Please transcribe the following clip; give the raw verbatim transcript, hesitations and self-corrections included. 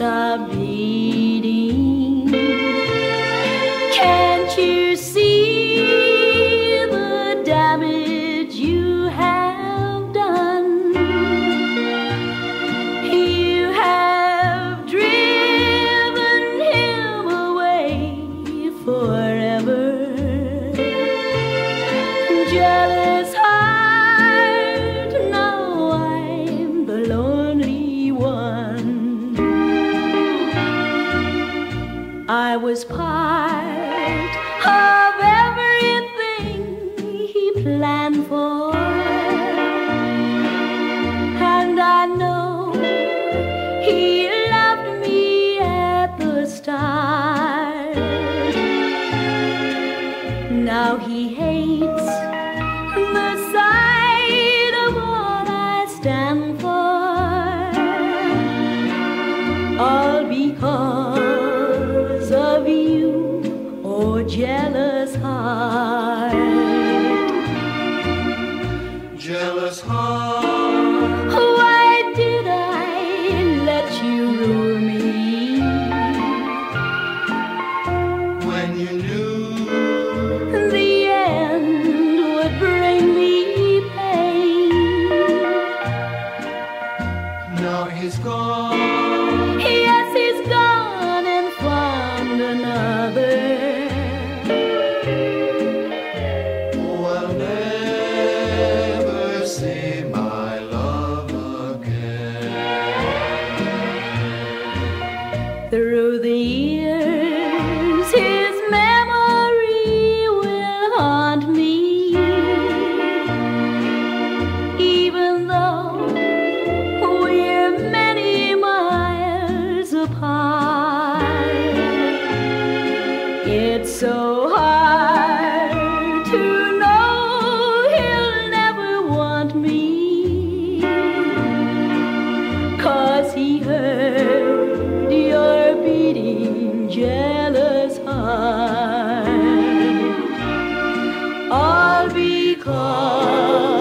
are beating. Can't you see the damage you have done? You have driven him away forever. Jealous heart, now I'm the lonely one. I was part of everything he planned for, and I know he loved me at the start. Now he hates the sight of what I stand for, all because of you, oh jealous heart. Jealous heart, Why did I let you rule me when you knew the end would bring me pain? now he's gone. Yes, he's gone and found another. Oh, I'll never see my love again. Through the years, his memory will haunt me, even though we're many miles apart. It's so hard to know he'll never want me, 'cause he heard your beating jealous heart, all because